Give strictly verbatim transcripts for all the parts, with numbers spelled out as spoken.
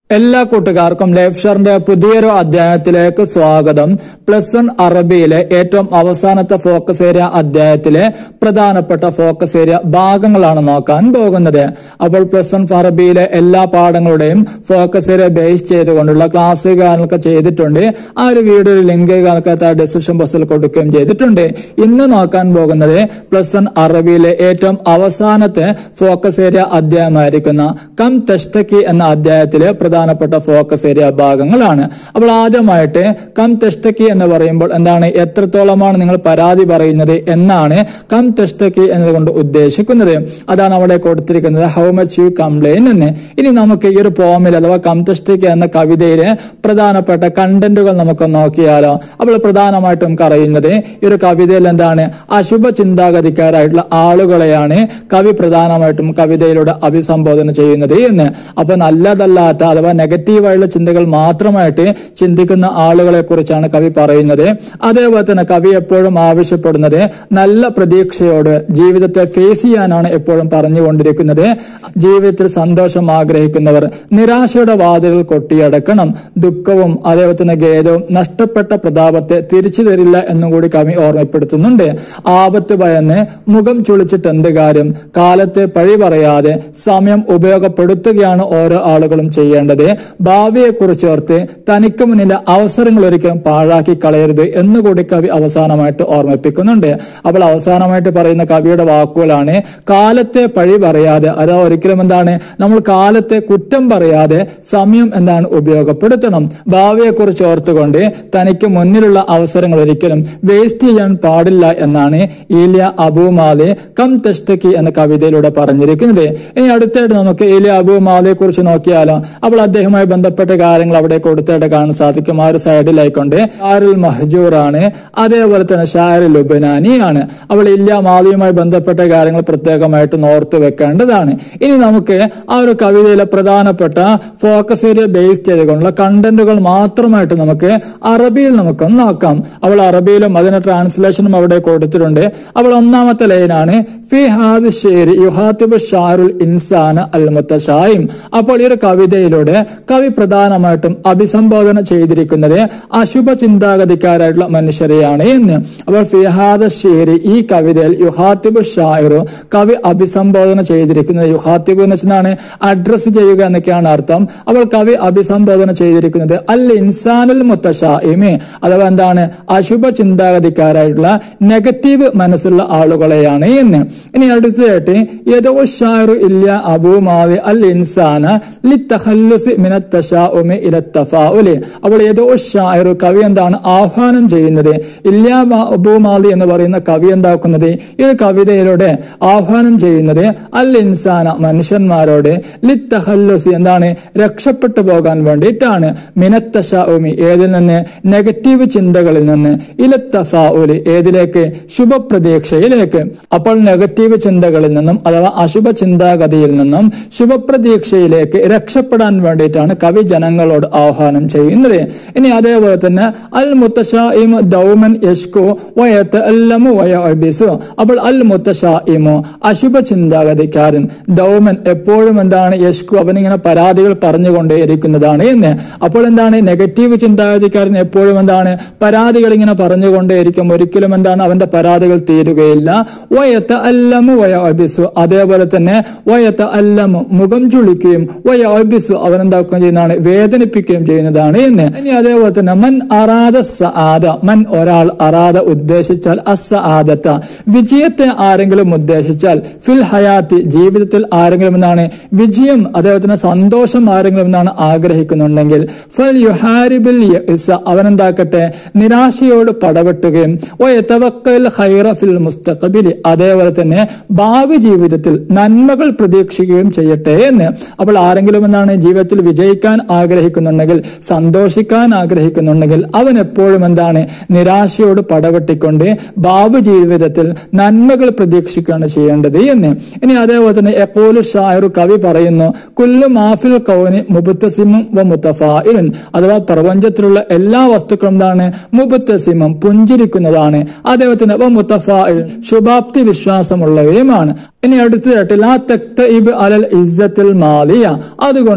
എല്ലാ കൂട്ടുകാർക്കും ലൈഫ് ഷെയറിന്റെ പുതിയൊരു അധ്യായത്തിലേക്ക് സ്വാഗതം. പ്ലസ് വൺ അറബിയിലെ ഏറ്റവും അവസാനത്തെ ഫോക്കസ് ഏരിയ അധ്യായത്തിലെ പ്രധാനപ്പെട്ട ഫോക്കസ് ഏരിയ ഭാഗങ്ങളാണ് നോക്കാൻ പോകുന്നത്. അപ്പോൾ പ്ലസ് വൺ അറബിയിലെ എല്ലാ പാഠങ്ങളുടെയും ഫോക്കസ് ഏരിയ ബേസ് ചെയ്തുകൊണ്ടുള്ള ക്ലാസ് കാര്യങ്ങളൊക്കെ ചെയ്തിട്ടുണ്ട്. ആ ഒരു വീഡിയോ ലിങ്ക് കാര്യങ്ങളൊക്കെ ഡിസ്ക്രിപ്ഷൻ ബോക്സിൽ കൊടുക്കുകയും ചെയ്തിട്ടുണ്ട്. ഇന്ന് നോക്കാൻ പോകുന്നത് പ്ലസ് വൺ അറബിയിലെ ഏറ്റവും അവസാനത്തെ ഫോക്കസ് ഏരിയ അധ്യായമായിരിക്കുന്ന കം തഷ്തക്കി എന്ന അധ്യായത്തിലെ പ്രധാനപ്പെട്ട ഫോക്കസ് ഏരിയ ഭാഗങ്ങളാണ്. അപ്പോൾ ആദ്യമായിട്ട് കം തഷ്തക്കി എന്ന് പറയുമ്പോൾ എന്താണ്, എത്രത്തോളമാണ് നിങ്ങൾ പരാതി പറയുന്നത് എന്നാണ് കം തഷ്തക്കി എന്നതുകൊണ്ട് ഉദ്ദേശിക്കുന്നത്. അതാണ് അവിടെ കൊടുത്തിരിക്കുന്നത്, ഹൗ മച്ച് യു കംപ്ലെയിൻ എന്ന്. ഇനി നമുക്ക് ഈ ഒരു പോമിൽ അഥവാ കം തഷ്തക്കി എന്ന കവിതയിലെ പ്രധാനപ്പെട്ട കണ്ടന്റുകൾ നമുക്ക് നോക്കിയാലോ. അപ്പോൾ പ്രധാനമായിട്ടും നമുക്ക് അറിയുന്നത് ഈ ഒരു കവിതയിൽ എന്താണ്, അശുഭ ചിന്താഗതിക്കാരായിട്ടുള്ള ആളുകളെയാണ് കവി പ്രധാനമായിട്ടും കവിതയിലൂടെ അഭിസംബോധന ചെയ്യുന്നത് എന്ന്. അപ്പൊ നല്ലതല്ലാത്ത അഥവാ നെഗറ്റീവായുള്ള ചിന്തകൾ മാത്രമായിട്ട് ചിന്തിക്കുന്ന ആളുകളെ കുറിച്ചാണ് കവി പറയുന്നത്. അതേപോലെ തന്നെ കവി എപ്പോഴും ആവശ്യപ്പെടുന്നത് നല്ല പ്രതീക്ഷയോട് ജീവിതത്തെ ഫേസ് ചെയ്യാനാണ് എപ്പോഴും പറഞ്ഞുകൊണ്ടിരിക്കുന്നത്. ജീവിതത്തിൽ സന്തോഷം ആഗ്രഹിക്കുന്നവർ നിരാശയുടെ വാതിലുകൾ കൊട്ടിയടക്കണം. ദുഃഖവും അതേപോലെ തന്നെ ഖേദവും നഷ്ടപ്പെട്ട പ്രതാപത്തെ തിരിച്ചു തരില്ല എന്നും കൂടി കവി ഓർമ്മപ്പെടുത്തുന്നുണ്ട്. ആപത്ത് ഭയന്ന് മുഖം ചുളിച്ചിട്ട് എന്ത് കാര്യം, കാലത്തെ പഴി പറയാതെ സമയം ഉപയോഗപ്പെടുത്തുകയാണ് ഓരോ ആളുകളും ചെയ്യേണ്ടത്. ഭാവിയെ കുറിച്ചോർത്ത് തനിക്ക് മുന്നിലെ അവസരങ്ങൾ ഒരിക്കലും പാഴാക്കി കളയരുത് എന്നുകൂടി കവി അവസാനമായിട്ട് ഓർമ്മിപ്പിക്കുന്നുണ്ട്. അപ്പോൾ അവസാനമായിട്ട് പറയുന്ന കവിയുടെ വാക്കുകളാണ്, കാലത്തെ പഴി പറയാതെ, അതാ ഒരിക്കലും എന്താണ് നമ്മൾ കാലത്തെ കുറ്റം പറയാതെ സമയം എന്താണ് ഉപയോഗപ്പെടുത്തണം. ഭാവിയെ കുറിച്ച് ഓർത്തുകൊണ്ട് തനിക്ക് മുന്നിലുള്ള അവസരങ്ങൾ ഒരിക്കലും വേസ്റ്റ് ചെയ്യാൻ പാടില്ല എന്നാണ് ഈലിയ അബൂ മാലി കം തഷ്തക്കി എന്ന കവിതയിലൂടെ പറഞ്ഞിരിക്കുന്നത്. ഇനി അടുത്തായിട്ട് നമുക്ക് ഈലിയ അബൂ മാലിയെ കുറിച്ച് നോക്കിയാലോ. അപ്പോൾ അദ്ദേഹവുമായി ബന്ധപ്പെട്ട കാര്യങ്ങൾ അവിടെ കൊടുത്തായിട്ട് കാണാൻ സാധിക്കും. ആ ഒരു സൈഡിലായിക്കൊണ്ട് ഷാരുൽ മഹ്ജൂർ ആണ്, അതേപോലെ തന്നെ ഷാരുൽ ലുബ്നാനി ആണ്. അപ്പോൾ ഇല്യ മാലിയുമായി ബന്ധപ്പെട്ട കാര്യങ്ങൾ പ്രത്യേകമായിട്ട് ഓർത്തു വെക്കേണ്ടതാണ്. ഇനി നമുക്ക് ആ ഒരു കവിതയിലെ പ്രധാനപ്പെട്ട ഫോക്കസ് ഏരിയ ബേസ് ചെയ്തുകൊണ്ടുള്ള കണ്ടന്റുകൾ മാത്രമായിട്ട് നമുക്ക് അറബിയിൽ നമുക്ക് നോക്കാം. അവൾ അറബിയിലും അതിന്റെ ട്രാൻസ്ലേഷനും അവിടെ കൊടുത്തിട്ടുണ്ട്. അവൾ ഒന്നാമത്തെ ലൈനാണ്, ഫി ഹാദി ഷേരി യുഹാത്തിബു ഷാറുൽ ഇൻസാന അൽ മുത്തശായിം. അപ്പോൾ ഈ ഒരു കവിതയിലൂടെ കവി പ്രധാനമായിട്ടും അഭിസംബോധന ചെയ്തിരിക്കുന്നത് അശുഭ ചിന്താഗതിക്കാരായിട്ടുള്ള മനുഷ്യരെയാണ് എന്ന്. അപ്പോൾ ഫിഹാദ ഷേരി ഈ കവിതയിൽ യുഹാത്തിബു ഷായിറു കവി അഭിസംബോധന ചെയ്തിരിക്കുന്നത്, യുഹാത്തിബു എന്ന് വെച്ചാണ് അഡ്രസ് ചെയ്യുക എന്നൊക്കെയാണ് അർത്ഥം. അപ്പോൾ കവി അഭിസംബോധന ചെയ്തിരിക്കുന്നത് അൽ ഇൻസാനുൽ മുത്തശായിമി, അഥവാ എന്താണ് അശുഭ ചിന്താഗതിക്കാരായിട്ടുള്ള നെഗറ്റീവ് മനസ്സുള്ള ആളുകളെയാണ് എന്ന്. ഇനി അടുത്തതായിട്ട് യദോ ഷായിറു ഇല്യ അബൂ മാലി അൽ ഇൻസാന ലിത്തഖല്ലുസി മിനത്ത് തശാഉമി ഇല തഫാഉലി. അപ്പോൾ ഏതോ ഷായിറു കവി എന്താണ് ആഹ്വാനം ചെയ്യുന്നത്, ഇല്യ അബൂ മാലി എന്ന് പറയുന്ന കവി എന്താക്കുന്നത്, ഈ കവിതയിലൂടെ ആഹ്വാനം ചെയ്യുന്നത് അൽ ഇൻസാന മനുഷ്യന്മാരോട് ലിത്തഖല്ലുസി എന്താണ് രക്ഷപ്പെട്ടു പോകാൻ വേണ്ടിയിട്ടാണ്, മിനത്ത് തശാഉമി ഏതിൽ നിന്ന്, നെഗറ്റീവ് ചിന്തകളിൽ നിന്ന്, ഇല തഫാഉലി ഏതിലേക്ക്, ശുഭപ്രതീക്ഷയിലേക്ക്. അപ്പോൾ നെഗറ്റീവ് ചിന്തകളിൽ നിന്നും അഥവാ അശുഭ ചിന്താഗതിയിൽ നിന്നും ശുഭപ്രതീക്ഷയിലേക്ക് രക്ഷപ്പെടാൻ വേണ്ടിയിട്ടാണ് കവി ജനങ്ങളോട് ആഹ്വാനം ചെയ്യുന്നത്. ഇനി അതേപോലെ തന്നെ അൽ മുത്തശായിമു ദൗമൻ യശ്കു വയതഅല്ലമു വയഅബിസു. അപ്പോൾ അൽ മുത്തശായിമു അശുഭ ചിന്താഗതിക്കാരൻ, ദൗമൻ എപ്പോഴും എന്താണ് യശ്കു അവനിങ്ങനെ പരാതികൾ പറഞ്ഞുകൊണ്ടേയിരിക്കുന്നതാണ് എന്ന്. അപ്പോൾ എന്താണ് നെഗറ്റീവ് ചിന്താഗതിക്കാരൻ എപ്പോഴും എന്താണ് പരാതികൾ ഇങ്ങനെ പറഞ്ഞുകൊണ്ടേയിരിക്കും, ഒരിക്കലും എന്താണ് അവന്റെ പരാതികൾ തീരുകയില്ല. വയതഅല്ലമു വയഅബിസു അതേപോലെ തന്നെ വയതഅല്ലമു മുഖം ചുളിക്കുകയും വയഅബിസു അവനെന്താക്കുകയും ചെയ്യുന്നതാണ് വേദനിപ്പിക്കുകയും ചെയ്യുന്നതാണ് എന്ന്. ഇനി അതേപോലെ തന്നെ മൻ അറാദ സആദ, മൻ ഒരാൾ അറാദ ഉദ്ദേശിച്ചാൽ, അസ്സആദത വിജയത്തെ ആരെങ്കിലും ഉദ്ദേശിച്ചാൽ, ഫിൽ ഹയാത്തി ജീവിതത്തിൽ ആരെങ്കിലും എന്താണ് വിജയം അതേപോലെ തന്നെ സന്തോഷം ആരെങ്കിലും എന്താണ് ആഗ്രഹിക്കുന്നുണ്ടെങ്കിൽ, ഫൽ യുഹാരിബിൽ യഅ്സ അവനെന്താക്കട്ടെ നിരാശയോട് പടവെട്ടുകയും, വയതവക്കൽ ഖൈറ ഫിൽ മുസ്തഖബിലി അതേപോലെ തന്നെ ഭാവി ജീവിതത്തിൽ നന്മകൾ പ്രതീക്ഷിക്കുകയും ചെയ്യട്ടെ എന്ന്. അപ്പോൾ ആരെങ്കിലും എന്താണ് ജീവിതത്തിൽ വിജയിക്കാൻ ആഗ്രഹിക്കുന്നുണ്ടെങ്കിൽ, സന്തോഷിക്കാൻ ആഗ്രഹിക്കുന്നുണ്ടെങ്കിൽ അവൻ എപ്പോഴും എന്താണ് നിരാശയോട് പടവെട്ടിക്കൊണ്ട് ഭാവി ജീവിതത്തിൽ നന്മകൾ പ്രതീക്ഷിക്കുകയാണ് ചെയ്യേണ്ടത് എന്ന്. ഇനി അതേപോലെ തന്നെ യഖൂലു ഷായിറു കവി പറയുന്നു, കുല്ലു മാഫിൽ കൗനി മുബ്തസിമും വ മുതഫായിലുൻ അഥവാ പ്രപഞ്ചത്തിലുള്ള എല്ലാ വസ്തുക്കളും എന്താണ് മുബ്തസിമും പുഞ്ചിരിക്കുന്നതാണ്, അതേപോലെ തന്നെ വ മുതഫായിൽ ശുഭാപ്തി വിശ്വാസമുള്ളവയുമാണ്. ഇനി അടുത്തതായിട്ട് ലാ തക്തഇബ് അലൽ ഇസ്സത്തുൽ മാലിയ അതുകൊണ്ട് കഴി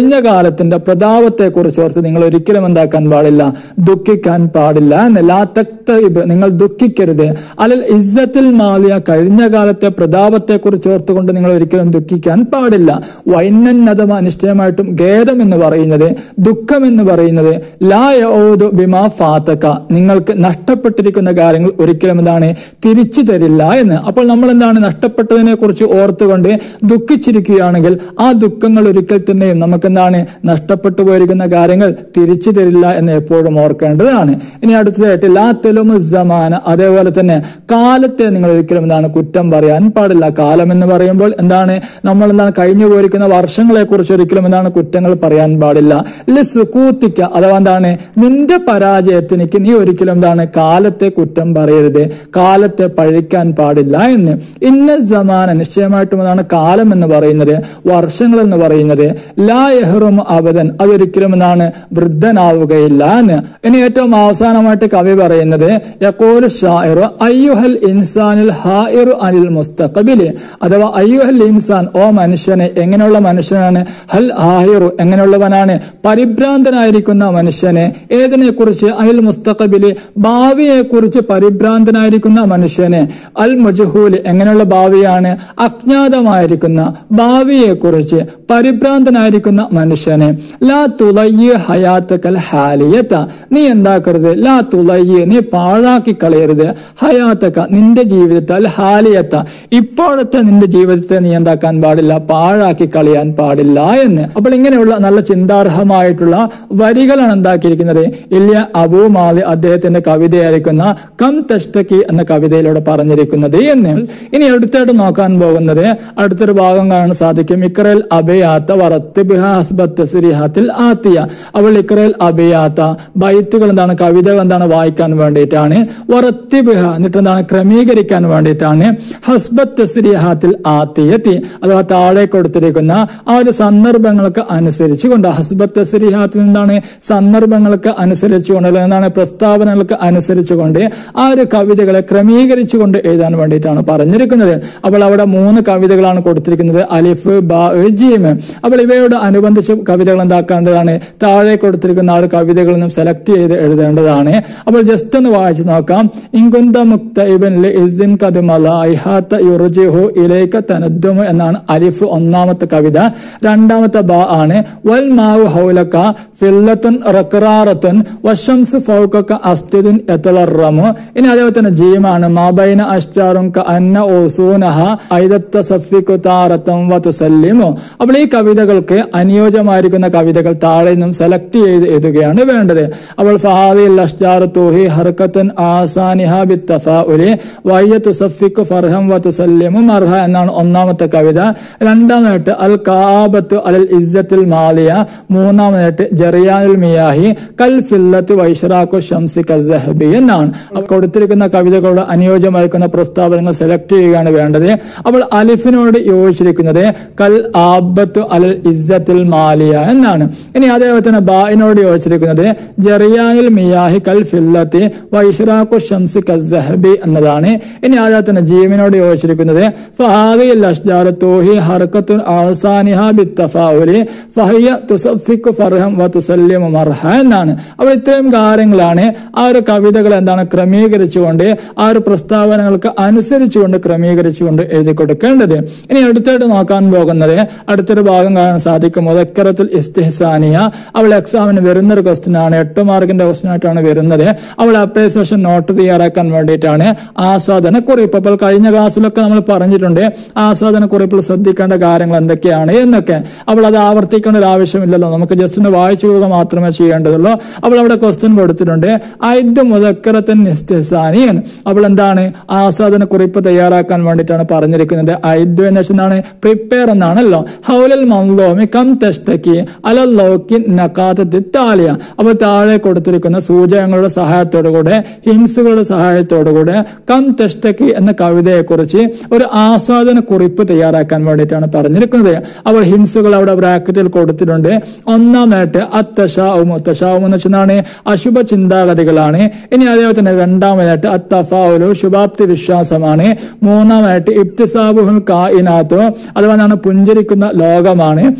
കഴിഞ്ഞ കാലത്തിന്റെ പ്രതാപത്തെ കുറിച്ച് ഓർത്ത് നിങ്ങൾ ഒരിക്കലും എന്താക്കാൻ പാടില്ല, ദുഃഖിക്കാൻ പാടില്ല എന്ന്. ലാ തക്തഇബ്, നിങ്ങൾ ദുഃഖിക്കരുത്. അലൽ ഇസ്സത്തിൽ മാലിയ, കഴിഞ്ഞ കാലത്തെ പ്രതാപത്തെ കുറിച്ച് ഓർത്തുകൊണ്ട് നിങ്ങൾ ഒരിക്കലും ദുഃഖിക്കാൻ പാടില്ല. വൈനന്നതമ, നിശ്ചയമായിട്ടും ഖേദം എന്ന് പറയുന്നത്, ദുഃഖം എന്ന് പറയുന്നത് ലാ യഊദു ബിമാ ഫാതക, നിങ്ങൾക്ക് നഷ്ടപ്പെട്ടിരിക്കുന്ന കാര്യങ്ങൾ ഒരിക്കലും എന്താണ് തിരിച്ചു തരില്ല എന്ന്. അപ്പോൾ നമ്മൾ എന്താണ് നഷ്ടപ്പെട്ടതിനെ കുറിച്ച് ഓർത്തുകൊണ്ട് ദുഃഖിച്ചിരിക്കുകയാണെങ്കിൽ ആ ദുഃഖങ്ങൾ ഒരിക്കൽ തന്നെയും നമുക്ക് എന്താണ് നഷ്ടപ്പെട്ടു പോയിരിക്കുന്ന കാര്യങ്ങൾ തിരിച്ചു തരില്ല എന്ന് എപ്പോഴും ഓർക്കേണ്ടതാണ്. ഇനി അടുത്തതായിട്ട് ലാ തലുമു സമാന, അതേപോലെ തന്നെ കാലത്തെ നിങ്ങൾ ഒരിക്കലും എന്താണ് കുറ്റം പറയാൻ പാടില്ല. കാലം എന്ന് പറയുമ്പോൾ എന്താണ് നമ്മൾ എന്താണ് കഴിഞ്ഞു പോയിരിക്കുന്ന വർഷങ്ങളെ കുറിച്ച് ഒരിക്കലും എന്താണ് കുറ്റങ്ങൾ പറയാൻ പാടില്ല. ലിസുകൂത്തിക്ക, അഥവാ എന്താണ് നിന്റെ പരാജയത്തിനിക്ക് നീ ഒരിക്കലും എന്താണ് കാലത്തെ കുറ്റം പറയരുത്, കാലത്തെ പഴിക്കാൻ പാടില്ല എന്ന്. ഇന്ന സമാന, നിശ്ചയമായിട്ടും അതാണ് കാലം എന്ന് പറയുന്നത്, വർഷങ്ങൾ എന്ന് പറയുന്നത് ലാ യഹ്റും അബദൻ, അതൊരിക്കലും എന്താണ് വൃദ്ധനാവുകയില്ല എന്ന്. ഇനി ഏറ്റവും അവസാനമായിട്ട് കവി പറയുന്നത് യഖൂലു ശാഇറു അയ്യുഹൽ ഇൻസാനിൽ ഹായിറു അനിൽ മുസ്തഖബിൽ, അഥവാ അയ്യുഹൽ ഇൻസാൻ, ഓ മനുഷ്യനെ, എങ്ങനെയുള്ള മനുഷ്യനാണ്, ഹൽ ഹായിറു, എങ്ങനെയുള്ളവനാണ്, പരിഭ്രാന്തനായിരിക്കുന്ന മനുഷ്യനെ, ഏതിനെ കുറിച്ച്, അനിൽ മുസ്തഖബില്, ഭാവിയെ കുറിച്ച് പരിഭ്രാന്തനായിരിക്കുന്ന മനുഷ്യനെ, അൽ മജ്ഹൂൽ, എങ്ങനെയുള്ള ഭാവിയാണ്, അജ്ഞാതമായിരിക്കുന്ന ഭാവിയെ കുറിച്ച് പരിഭ്രാന്തനായിരിക്കുന്ന മനുഷ്യനെ, ലാ തുളയ്യ ഹയാത്തക്കൽ ഹാലിയത്ത, നീ എന്താക്കരുത്, ലാ തുളയ്യ, നീ പാഴാക്കി കളയരുത്, ഹയാത്തക്ക, നിന്റെ ജീവിതത്തെ, അൽ ഹാലിയത്ത, ഇപ്പോഴത്തെ നിന്റെ ജീവിതത്തെ നീ എന്താക്കാൻ പാടില്ല, പാഴാക്കി കളയാൻ പാടില്ല എന്ന്. അപ്പോൾ ഇങ്ങനെയുള്ള നല്ല ചിന്താർഹമായിട്ടുള്ള വരികളാണ് എന്താക്കിയിരിക്കുന്നത് ഇല്യ അബൂ മാലി അദ്ദേഹത്തിന്റെ കവിതയായിരിക്കുന്ന കം തഷ്തക്കി എന്ന കവിതയിലൂടെ പറഞ്ഞിരിക്കുന്നത് എന്ന്. ഇനി അടുത്തായിട്ട് നോക്കാൻ പോകുന്നത് അടുത്തൊരു ഭാഗം കാണാൻ സാധിക്കും. ഇക്റൽ അബയാത്ത വറത്തിബിഹ ഹസ്ബത്ത് തസ്രിഹാത്തിൽ ആത്തിയ, അവൾ ഇക്റൽ അബയാത്ത, ബൈത്തുകൾ എന്താണ്, കവിതകൾ എന്താണ് വായിക്കാൻ വേണ്ടിയിട്ടാണ്, വറത്തിബിഹ, എന്നിട്ട് എന്താണ് ക്രമീകരിക്കാൻ വേണ്ടിയിട്ടാണ്, ഹസ്ബത്ത് തസ്രിഹാത്തിൽ ആത്തിയത്തി, അഥവാ താഴെ കൊടുത്തിരിക്കുന്ന ആ ഒരു സന്ദർഭങ്ങൾക്ക് അനുസരിച്ചുകൊണ്ട്, ഹസ്ബത്ത് തസ്രിഹാത്തിൽ എന്താണ് സന്ദർഭങ്ങൾക്ക് അനുസരിച്ചുകൊണ്ട്, എന്താണ് പ്രസ്താവനകൾക്ക് അനുസരിച്ചുകൊണ്ട് ആ ഒരു കവിതകളെ ക്രമീകരിച്ചുകൊണ്ട് എഴുതാൻ വേണ്ടിയിട്ടാണ് പറഞ്ഞിരിക്കുന്നത്. അപ്പോൾ അവിടെ മൂന്ന് കവിതകളാണ് കൊടുത്തിരിക്കുന്നത്, അലിഫ്, ബാ, ജീം. അപ്പോൾ ഇവയോട് അനുബന്ധിച്ച് കവിതകൾ എന്താക്കേണ്ടതാണ്, താഴെ കൊടുത്തിരിക്കുന്ന ആ ഒരു കവിതകളിൽ നിന്നും സെലക്ട് ചെയ്ത് എഴുതേണ്ടതാണ്. അപ്പോൾ ജസ്റ്റ് ഒന്ന് വായിച്ചു നോക്കാം. ഇൻകുന്ത മുക്തഇബൻ ലിഇസിൻ ഖദ് മലായിഹാത യുർജിഹു ഇലൈക തനദ്ദുമു എന്നാണ് അലിഫ് ഒന്നാമത്തെ കവിത. രണ്ടാമത്തെ ബാ ആണ് വൽ മാഉ ഹൗലക ഫില്ലത്തുൻ റഖറാറത്തുൻ വശംസു ഫൗകക അസ്തുദുൻ യതലറമു. ഇനി അതേപോലെ തന്നെ ജീമാണ് മാബൈന അഷ്ജാറുൻ കഅന്ന ഉസൂനഹ ഐദത്ത സഫികു താറതൻ വതുസല്ലിമു. അപ്പോൾ ഈ കവിതകൾക്ക് അനുയോജ്യമായിരിക്കുന്ന കവിതകൾ താഴെ നിന്നും സെലക്ട് ചെയ്ത് എഴുതുകയാണ് വേണ്ടത്. അപ്പോൾ ഫഹാദിൽ അഷ്ജാറു തൂഹി ഹർകത്തുൻ ആസാനിഹ ബിത്തഫാഉലി വയ്യതു സഫികു ഫർഹം വതുസല്ലിമു മർഹ എന്നാണ് ഒന്നാമത്തെ കവിത. രണ്ടാമതായിട്ട് അൽ കാബത്തു അലൽ ഇസ്സത്തിൽ മാലിയ. മൂന്നാമതായിട്ട് ജറിയാനുൽ മിയാഹി കൽ ഫില്ലത്തി വൈശ്റാഖു ഷംസി കസ്സഹബി എന്നാണ്. കൊടുത്തിരിക്കുന്ന കവിതകളോട് അനുയോജ്യമായിരിക്കുന്ന പ്രസ്താവനകൾ സെലക്ട് ചെയ്യുകയാണ് വേണ്ടത്. അപ്പോൾ അലിഫിനോട് യോജിച്ചിരിക്കുന്നത് കൽ ആബത്തു അലൽ ഇസ്സത്തിൽ മാലിയ എന്നാണ്. ഇനി അതേപോലെ തന്നെ ബായിനോട് യോജിച്ചിരിക്കുന്നത് ജറിയാനുൽ മിയാഹി കൽ ഫില്ലത്തി വൈശ്റാഖു ഷംസി കസ്സഹബി എന്നതാണ്. ഇനി അതേപോലെ തന്നെ ജീമിനോട് യോജിച്ചിരിക്കുന്നത് ഫഹാദിൽ അഷ്ജാറു തൂഹി ഹർകത്തുൻ ആസാനിഹ ബിത്തഫാഉലി ഫഹിയ തുസഫികു ഫർഹം വതുസല്ലിമു മർഹ എന്നാണ്. അപ്പോൾ ഇത്രയും കാര്യങ്ങളാണ് ആ ഒരു കവിതകൾ എന്താണ് ക്രമീകരിച്ചുകൊണ്ട് ആ ഒരു പ്രസ്താവനകൾക്ക് അനുസരിച്ചുകൊണ്ട് ക്രമീകരിച്ചുകൊണ്ട് എഴുതി കൊടുക്കേണ്ടത്. ഇനി അടുത്തായിട്ട് നോക്കാൻ പോകുന്നത് അടുത്തൊരു ഭാഗം കാണാൻ സാധിക്കും. മുദക്കറത്തുൽ ഇസ്തിഹ്സാനിയ. അവൾ എക്സാമിന് വരുന്നൊരു ക്വസ്റ്റ്യൻ ആണ്, എട്ട് മാർക്കിന്റെ ക്വസ്റ്റ്യൻ ആയിട്ടാണ് വരുന്നത്. അവൾ അപ്രീസിയേഷൻ നോട്ട് തയ്യാറാക്കാൻ വേണ്ടിയിട്ടാണ് ആസ്വാദന കുറിപ്പ്. അപ്പോൾ കഴിഞ്ഞ ക്ലാസ്സിലൊക്കെ നമ്മൾ പറഞ്ഞിട്ടുണ്ട് ആസ്വാദന കുറിപ്പിൽ ശ്രദ്ധിക്കേണ്ട കാര്യങ്ങൾ എന്തൊക്കെയാണ് എന്നൊക്കെ. അവൾ അത് ആവർത്തിക്കേണ്ട ഒരു ആവശ്യമില്ലല്ലോ, നമുക്ക് ജസ്റ്റ് ഒന്ന് വായിച്ചു പോവുക മാത്രമേ ചെയ്യേണ്ടതുള്ളൂ. അവൾ അവിടെ ക്വസ്റ്റ്യൻ കൊടുത്തിട്ടുണ്ട് ഐദ് മുദക്കറത്തുൻ ഇസ്തിഹ്സാനിയൻ. അവൾ എന്താണ് ആസ്വാദന കുറിപ്പ് തയ്യാറാക്കാൻ വേണ്ടിയിട്ടാണ് പറഞ്ഞിരിക്കുന്നത്. ഐദ് എന്ന് വെച്ചാൽ പ്രിപ്പയർ എന്നാണല്ലോ. ഹൗലൽ മൻലൂമി കം തഷ്തക്കി അലൽ ലൗകി നഖാതത്തി താലിയ. അപ്പോൾ താഴെ കൊടുത്തിരിക്കുന്ന സൂചകങ്ങളുടെ സഹായത്തോടുകൂടെ ഹിൻസുകളുടെ സഹായത്തോടുകൂടെ കം തഷ്തക്കി എന്ന കവിതയെ കുറിച്ച് ഒരു ആസ്വാദന കുറിപ്പ് തയ്യാറാക്കാൻ വേണ്ടിയിട്ടാണ് പറഞ്ഞിരിക്കുന്നത്. അപ്പോൾ ഹിൻസുകൾ അവിടെ ബ്രാക്കറ്റിൽ കൊടുത്തിട്ടുണ്ട്. ഒന്നാമായിട്ട് അത്തശാഉമു. തശാഉമു എന്ന് വെച്ചാൽ അശുഭ ചിന്താഗതികളാണ്. ഇനി അതേപോലെ തന്നെ രണ്ടാമതായിട്ട് അത്തഫാഉലു, ശുഭാപ്തി വിശ്വാസമാണ്. മൂന്നാമായിട്ട് ഇബ്തിസാബുൽ കായിനാത്തു, അഥവാ പുഞ്ചരിക്കുന്ന ലോകമാണ്. ഇനി അതേപോലെ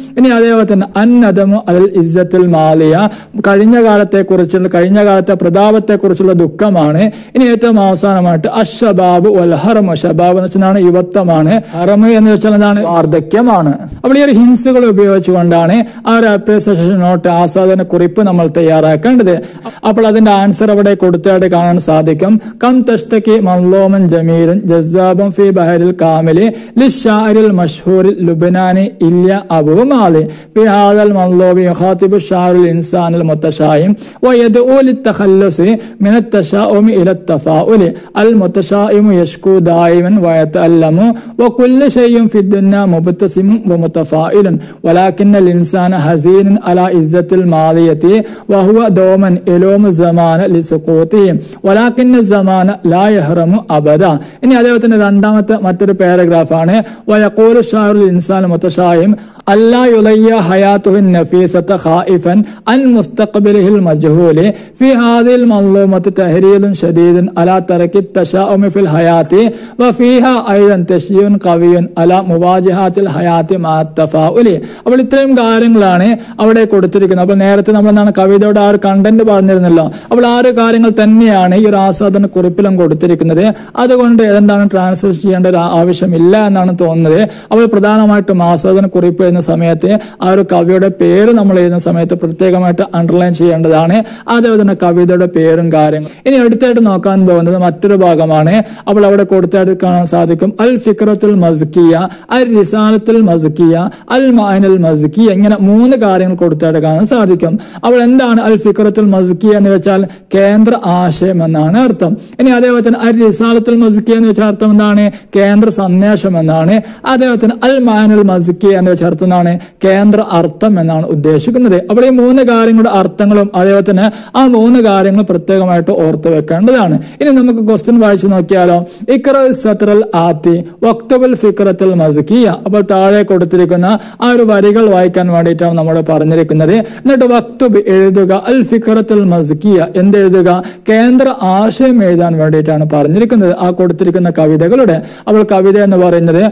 അതേപോലെ തന്നെ അന്നദമു അൽ ഇസ്സത്തുൽ മാലിയ, കഴിഞ്ഞ കാലത്തെ കുറിച്ചുള്ള കഴിഞ്ഞ കാലത്തെ പ്രതാപത്തെ കുറിച്ചുള്ള ദുഃഖമാണ്. ഇനി ഏറ്റവും അവസാനമായിട്ട് അഷബാബ് വൽ ഹറം, ഷബാബ് എന്ന് വെച്ചാൽ യുവത്വമാണ്, ഹറം എന്ന് വെച്ചാൽ എന്താണ് വാർദ്ധക്യമാണ്. അപ്പോൾ ഈ ഒരു ഹിൻസുകൾ ഉപയോഗിച്ചുകൊണ്ടാണ് ആ ഒരു അപ്രീസിയേഷൻ നോട്ട് ആസ്വാദന കുറിപ്പ് നമ്മൾ തയ്യാറാക്കേണ്ടത്. അപ്പോൾ അതിന്റെ ആൻസർ അവിടെ കൊടുത്തായിട്ട് കാണാൻ സാധിക്കും. കം തഷ്തകി മൻലൂമൻ ജമീലൻ ജസ്സാബൻ ഫി ബഹരിൽ കാമിലി ലിശ്ശാഇരിൽ മഷ്ഹൂരിൽ ലുബ്നാനി ഇല്യ അബൂ മാലി ഫി ഹാദൽ മൻലൂബി യുഖാതിബു ശാഇറുൽ ഇൻസാനിൽ മുത്തശായിം വയദ്ഉ ലിത്തഖല്ലുസി മിന التشاؤم إلى التفاؤل المتشائم يشكو دائما ويتألم وكل شيء في الدنيا مبتسم ومتفائل ولكن الإنسان حزين على عزة الماضية وهو دوما يلوم الزمان لسقوطه ولكن الزمان لا يحرم أبدا. ഇനി അതേപോലെ രണ്ടാമത്തെ മറ്റൊരു പാരഗ്രാഫാണ് ويقول الشاعر الإنسان المتشائم ألا يضيع حياته النفيسة خائفا عن مستقبله المجهول في هذه المظلومة تحريض شديد على ترك التشاؤم في الحياة وفيها أيضا تشجيع قوي على مواجهة الحياة مع التفاؤل. അപ്പോൾ ഇത്രയും കാര്യങ്ങളാണ് അവിടെ കൊടുത്തിരിക്കുന്നത്. അപ്പോൾ നേരത്തെ നമ്മൾ എന്താണ് കവിതയുടെ ആ ഒരു കണ്ടന്റ് പറഞ്ഞിരുന്നല്ലോ. അപ്പോൾ ആ ഒരു കാര്യങ്ങൾ തന്നെയാണ് ഈ ഒരു ആസ്വാദന കുറിപ്പിലും കൊടുത്തിരിക്കുന്നത്. അതുകൊണ്ട് എന്താണ് ട്രാൻസ്ലേറ്റ് ചെയ്യേണ്ട ഒരു ആവശ്യമില്ല എന്നാണ് തോന്നുന്നത്. അപ്പോൾ പ്രധാനമായിട്ടും ആസ്വാദന കുറിപ്പ് എന്ന സമയത്ത് ആ ഒരു കവിയുടെ പേര് നമ്മൾ എഴുതുന്ന സമയത്ത് പ്രത്യേകമായിട്ട് അണ്ടർലൈൻ ചെയ്യേണ്ടതാണ്. അതേപോലെ തന്നെ കവിതയുടെ പേരും കാര്യങ്ങളും. ഇനി അടുത്തായിട്ട് നോക്കാൻ പോകുന്നത് മറ്റൊരു ഭാഗമാണ്. അപ്പോൾ അവിടെ കൊടുത്തായിട്ട് കാണാൻ സാധിക്കും അൽ ഫിക്റത്തുൽ മസ്കിയ, അൽ റിസാലത്തുൽ മസ്കിയ, അൽ മഅനുൽ മസ്കിയ, ഇങ്ങനെ മൂന്ന് കാര്യങ്ങൾ കൊടുത്തായിട്ട് കാണാൻ സാധിക്കും. അപ്പോൾ എന്താണ് അൽ ഫിക്റത്തുൽ മസ്കിയ എന്ന് വെച്ചാൽ കേന്ദ്ര ആശയം എന്നാണ് അർത്ഥം. ഇനി അതേപോലെ തന്നെ അൽ റിസാലത്തുൽ മസ്കിയ എന്ന് വെച്ചാൽ അർത്ഥം എന്താണ്? കേന്ദ്ര സന്ദേശം എന്നാണ്. അതേപോലെ തന്നെ അൽ മഅനുൽ മസ്കിയ എന്ന് വെച്ചാൽ അർത്ഥം എന്താണ്? കേന്ദ്ര അർത്ഥം എന്നാണ് ഉദ്ദേശിക്കുന്നത്. അപ്പോൾ ഈ മൂന്ന് കാര്യങ്ങളുടെ അർത്ഥങ്ങളും അതേപോലെ തന്നെ ആ മൂന്ന് കാര്യങ്ങൾ പ്രത്യേകമായിട്ട് ഓർത്ത് വെക്കേണ്ടതാണ്. ഇനി നമുക്ക് ക്വസ്റ്റ്യൻ വായിച്ചു നോക്കിയാലോ. ഇഖ്റ സത്രൽ ആത്തി വക്തുബുൽ ഫിക്റത്തുൽ മസ്കിയ. അപ്പോൾ താഴെ കൊടുത്തിരിക്കുന്ന ആ ഒരു വരികൾ വായിക്കാൻ വേണ്ടിയിട്ടാണ് നമ്മൾ പറഞ്ഞിരിക്കുന്നത്. എന്നിട്ട് വക്തുബ് എഴുതുക, അൽ ഫിക്റത്തുൽ മസ്കിയ എന്തെഴുതുക? കേന്ദ്ര ആശയം എഴുതാൻ വേണ്ടിയിട്ടാണ് പറഞ്ഞിരിക്കുന്നത് ആ കൊടുത്തിരിക്കുന്ന കവിതകളുടെ. അപ്പോൾ കവിത എന്ന് പറയുന്നത്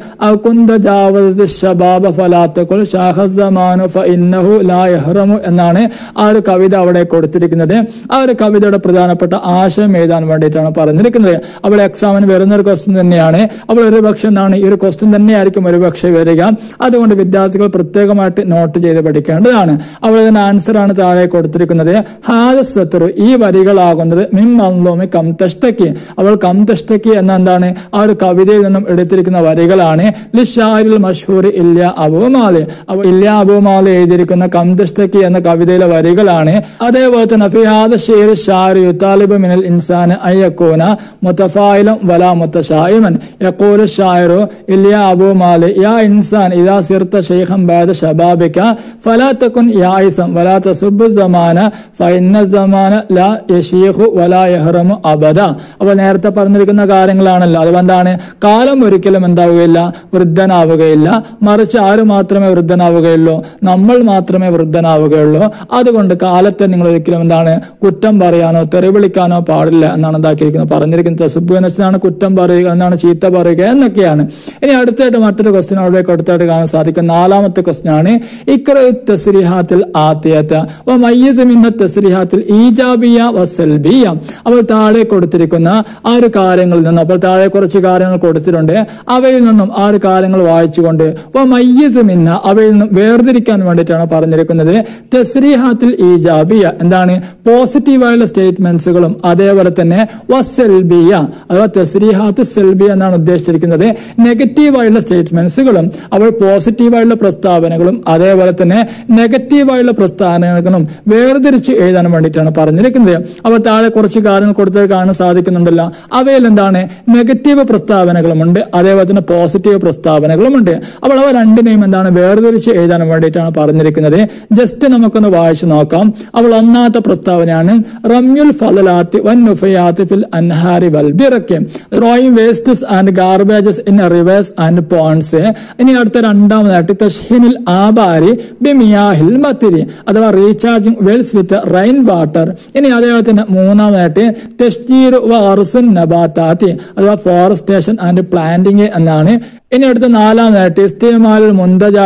എന്നാണ് ആ ഒരു കവിത അവിടെ കൊടുത്തിരിക്കുന്നത്. ആ ഒരു കവിതയുടെ പ്രധാനപ്പെട്ട ആശയം എഴുതാൻ വേണ്ടിയിട്ടാണ് പറഞ്ഞിരിക്കുന്നത്. അപ്പോൾ എക്സാമിന് വരുന്ന ഒരു ക്വസ്റ്റ്യൻ തന്നെയാണ്. അപ്പോൾ ഒരു പക്ഷെ എന്താണ് ഈ ഒരു ക്വസ്റ്റ്യൻ തന്നെയായിരിക്കും ഒരു പക്ഷേ വരിക. അതുകൊണ്ട് വിദ്യാർത്ഥികൾ പ്രത്യേകമായിട്ട് നോട്ട് ചെയ്ത് പഠിക്കേണ്ടതാണ്. അപ്പോൾ ഇതിന്റെ ആൻസർ ആണ് താഴെ കൊടുത്തിരിക്കുന്നത്. ഹാദസ്വത്തുറു, ഈ വരികളാകുന്നത് മിൻ മൻലൂമി കംതഷ്തക്കി. അപ്പോൾ കംതഷ്തക്കി എന്ന എന്താണ് ആ ഒരു കവിതയിൽ നിന്നും എടുത്തിരിക്കുന്ന വരികളാണ്. ലിശ്ശാഇരിൽ മഷ്ഹൂർ ഇല്യ അബൂ മാലി. അപ്പോൾ ഇല്യ അബൂ മാലി എഴുതിയിരിക്കുന്ന കംതഷ്തക്കി എന്ന കവിതയിലെ വരികളാണ്. അതേപോലെ തന്നെ ഫി ഹാദ ശൈർ ശാരി യുതാലിബു മിനൽ ഇൻസാൻ അയ്യകൂന മുതഫായിലൻ വലാ മുതശായിമൻ യഖൂലു ശായിറു ഇല്യ അബൂ മാലി യാ ഇൻസാൻ ഇദാ സിർത ശൈഖൻ ബഅദ ശബാബിക ഫലാ തകുൻ യായിസൻ വലാ തസുബ്ബു സമാന ഫഇന്ന സമാന ലാ യശീഖു വലാ യഹ്റമു അബദ. അപ്പോൾ നേരത്തെ പറഞ്ഞിരിക്കുന്ന കാര്യങ്ങളാണല്ലോ. അതുകൊണ്ടാണ് കാലം ഒരിക്കലും എന്താവുകയില്ല, വൃദ്ധനാവുകയില്ല. മറിച്ച് ആര് മാത്രമേ വൃദ്ധനാവുകയുള്ളൂ? നമ്മൾ മാത്രമേ വൃദ്ധനാവുകയുള്ളൂ. അതുകൊണ്ട് കാലത്തെ നിങ്ങൾ ഒരിക്കലും എന്താണ് കുറ്റം പറയാനോ തെറി വിളിക്കാനോ പാടില്ല എന്നാണ് എന്താക്കിയിരിക്കുന്നത് പറഞ്ഞിരിക്കുന്നത്. തസുബ്ബു എന്ന് വെച്ചാണ് കുറ്റം പറയുക എന്നാണ്, ചീത്ത പറയുക എന്നൊക്കെയാണ്. ഇനി അടുത്തായിട്ട് മറ്റൊരു ക്വസ്റ്റ്യൻ അവിടെ കൊടുത്തായിട്ട് കാണാൻ സാധിക്കും. നാലാമത്തെ ക്വസ്റ്റ്യൻ ആണ് ഇഖ്റ തസ്രീഹാത്തിൽ ആതിയത വ മയ്യിസ് മിൻ തസ്രീഹാത്തിൽ ഈജാബിയ വ സൽബിയ. അപ്പോൾ താഴെ കൊടുത്തിരിക്കുന്ന ആ ഒരു കാര്യങ്ങളിൽ നിന്നും, അപ്പോൾ താഴെ കുറച്ച് കാര്യങ്ങൾ കൊടുത്തിട്ടുണ്ട്. അവയിൽ നിന്നും ആ ഒരു കാര്യങ്ങൾ വായിച്ചുകൊണ്ട് വ മയ്യിസ് മിന്ന, അവയിൽ നിന്നും വേർതിരിക്കാൻ വേണ്ടിയിട്ടാണ് പറഞ്ഞിരിക്കുന്നത്. തസ്രീഹാത്തിൽ ഈജാബിയ എന്താണ്? പോസിറ്റീവായുള്ള സ്റ്റേറ്റ്മെന്റ്സുകളും അതേപോലെ തന്നെ വസൽബിയ അഥവാ തസ്രീഹാത്ത് സെൽബിയ എന്നാണ് ഉദ്ദേശിച്ചിരിക്കുന്നത് നെഗറ്റീവായുള്ള സ്റ്റേറ്റ്മെന്റ്സുകളും. അപ്പോൾ പോസിറ്റീവായുള്ള പ്രസ്താവനകളും അതേപോലെ തന്നെ നെഗറ്റീവായുള്ള പ്രസ്താവനകളും വേർതിരിച്ച് എഴുതാൻ വേണ്ടിയിട്ടാണ് പറഞ്ഞിരിക്കുന്നത്. അപ്പോൾ താഴെ കുറച്ച് കാര്യങ്ങൾ കൊടുത്തത് കാണാൻ സാധിക്കുന്നുണ്ടല്ലോ. അവയിൽ എന്താണ്? നെഗറ്റീവ് പ്രസ്താവനകളുമുണ്ട്, അതേപോലെ തന്നെ പോസിറ്റീവ് പ്രസ്താവനകളുമുണ്ട്. അപ്പോൾ അവ രണ്ടിനെയും എന്താണ് വേർതിരിച്ച് എഴുതാൻ വേണ്ടിയിട്ടാണ് പറഞ്ഞിരിക്കുന്നത്. ജസ്റ്റ് നമുക്കൊന്ന് വായിച്ചു നോക്കാം. അപ്പോൾ ഒന്നാമത്തെ പ്രസ്താവനയാണ് റമ്യുൽ ഫളലാത്തി വൻ നുഫയാത്തി ഫിൽ അൻഹാരി വൽ ബിറക്കി, throwing wastes and garbages in rivers and ponds. ഇനി അടുത്ത രണ്ടാമതായിട്ട് തഷ്ഹീനിൽ ആബാരി ബിമിയാഹിൽ മത്തിരി അഥവാ recharging wells with rain water. ഇനി അതേപോലെ തന്നെ മൂന്നാമതായിട്ട് തഷ്ജീർ വ അർസുൻ നബാതാത്തി അഥവാ ഫോറസ്റ്റേഷൻ ആൻഡ് പ്ലാന്റിംഗ് എന്നാണ്. ഇനി അടുത്ത നാലാമതായിട്ട് ഇസ്തിമാൽ മുന്തജ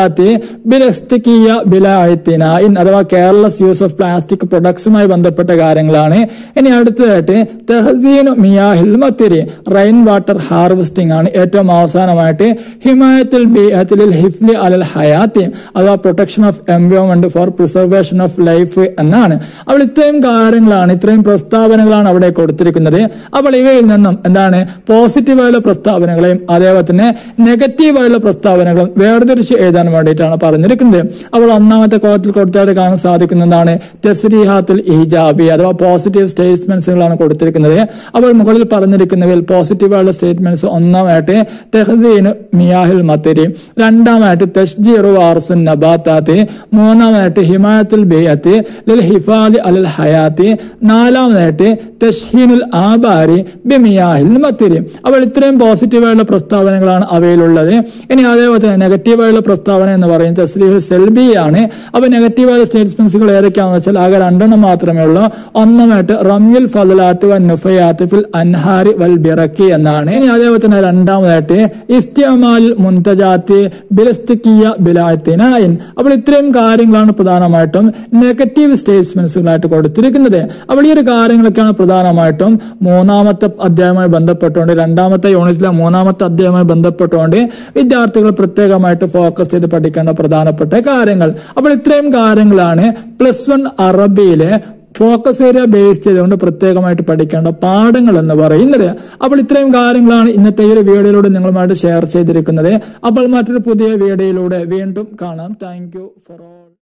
മുന്തജാത്തി ബിലസ്തിക്കിയ ബിലായിത്തിനായിൻ അഥവാ കെയർലെസ് യൂസ് ഓഫ് പ്ലാസ്റ്റിക് പ്രൊഡക്ട്സുമായി ബന്ധപ്പെട്ട കാര്യങ്ങളാണ്. ഇനി അടുത്തതായിട്ട് തഹ്സീനു മിയാഹിൽ മത്തിരി റെയിൻ വാട്ടർ ഹാർവെസ്റ്റിംഗ് ആണ്. ഏറ്റവും അവസാനമായിട്ട് ഹിമായത്തുൽ ബിഅത്തിൽ ഹിഫ്ലി അലൽ ഹയാത്തി അഥവാ protection of environment for preservation of life എന്നാണ്. അപ്പോൾ ഇത്രയും കാര്യങ്ങളാണ്, ഇത്രയും പ്രസ്താവനകളാണ് അവിടെ കൊടുത്തിരിക്കുന്നത്. അപ്പോൾ ഇവയിൽ നിന്നും എന്താണ് പോസിറ്റീവായുള്ള പ്രസ്താവനകളെയും അതേപോലെ തന്നെ നെഗറ്റീവായുള്ള പ്രസ്താവനകളും വേർതിരിച്ച് എഴുതാൻ വേണ്ടിയിട്ടാണ് പറഞ്ഞിരിക്കുന്നത്. അപ്പോൾ ഒന്നാമത്തെ കോളത്തിൽ കൊടുത്തായിട്ട് കാണാൻ സാധിക്കുന്നതാണ് തസ്രീഹാത്തുൽ ഈജാബി അഥവാ പോസിറ്റീവ് സ്റ്റേറ്റ്മെന്റ്സുകളാണ് കൊടുത്തിരിക്കുന്നത്. അപ്പോൾ മുകളിൽ പറഞ്ഞിരിക്കുന്നവയിൽ പോസിറ്റീവായുള്ള സ്റ്റേറ്റ്മെന്റ്സ് ഒന്നാമായിട്ട് തഹ്സീനു മിയാഹിൽ മത്തിരി, രണ്ടാമായിട്ട് തശ്ജീറു വാർസുൻ നബാത്താത്തി, മൂന്നാമായിട്ട് ഹിമായത്തുൽ ബിഅത്തി ലിൽ ഹിഫാദി അലൽ ഹയാത്തി, നാലാമതായിട്ട് തശ്ഹീനുൽ ആബാരി ബിമിയാഹിൽ മത്തിരി. അപ്പോൾ ഇത്രയും പോസിറ്റീവായുള്ള പ്രസ്താവനകളാണ് അവയിലുള്ളത്. ഇനി അതേപോലെ തന്നെ നെഗറ്റീവായുള്ള പ്രസ്താവന എന്ന് പറയുന്നത് തസ്രീഹുൽ സെൽബിയാണ്. അപ്പൊ നെഗറ്റീവായ സ്റ്റേറ്റ്മെന്റ്സുകൾ ഏതൊക്കെയാണെന്ന് വെച്ചാൽ ആകെ രണ്ടെണ്ണം മാത്രമേ ഉള്ളൂ. ഒന്നാമായിട്ട് റമ്യുൽ ഫദലാത്ത് വൻ നുഫയാത്ത് ഫിൽ അൻഹാരി വൽ ബിറക്കി എന്നാണ്. ഇനി അതേപോലെ തന്നെ രണ്ടാമതായിട്ട് ഇസ്തിഅമാൽ മുന്തജാത്തി ബിലസ്തിക്കിയ ബിലാത്തിനായിൻ. അപ്പോൾ ഇത്രയും കാര്യങ്ങളാണ് പ്രധാനമായിട്ടും നെഗറ്റീവ് സ്റ്റേറ്റ്മെന്റ്സുകളായിട്ട് കൊടുത്തിരിക്കുന്നത്. അപ്പോൾ ഈ ഒരു കാര്യങ്ങളൊക്കെയാണ് പ്രധാനമായിട്ടും മൂന്നാമത്തെ അധ്യായവുമായി ബന്ധപ്പെട്ടുകൊണ്ട് രണ്ടാമത്തെ യൂണിറ്റിലെ മൂന്നാമത്തെ അധ്യായവുമായി ബന്ധപ്പെട്ടുകൊണ്ട് വിദ്യാർത്ഥികൾ പ്രത്യേകമായിട്ട് ഫോക്കസ് ചെയ്ത് പഠിക്കേണ്ട പ്രധാനപ്പെട്ട കാര്യങ്ങൾ. അപ്പോൾ ഇത്രയും കാര്യങ്ങളാണ് പ്ലസ് വൺ അറബിയിലെ ഫോക്കസ് ഏരിയ ബേസ് ചെയ്തുകൊണ്ട് പ്രത്യേകമായിട്ട് പഠിക്കേണ്ട പാഠങ്ങൾ എന്ന് പറയുന്നത്. അപ്പോൾ ഇത്രയും കാര്യങ്ങളാണ് ഇന്നത്തെ ഈ ഒരു വീഡിയോയിലൂടെ നിങ്ങളുമായിട്ട് ഷെയർ ചെയ്തിരിക്കുന്നത്. അപ്പോൾ മറ്റൊരു പുതിയ വീഡിയോയിലൂടെ വീണ്ടും കാണാം. Thank you for all.